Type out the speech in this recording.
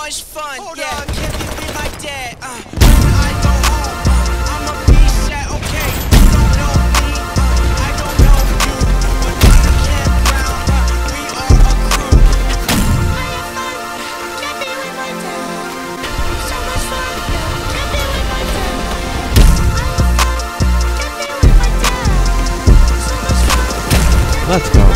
much fun. Hold yeah, on. can you be my dad? When I go home, I'm a piece that okay. You don't know me, I don't know you. But on the campground, we are a crew. I have fun, can't be with my dad. So much fun, can't be with my dad. I have fun, can't be with my dad. So much fun. Let's go.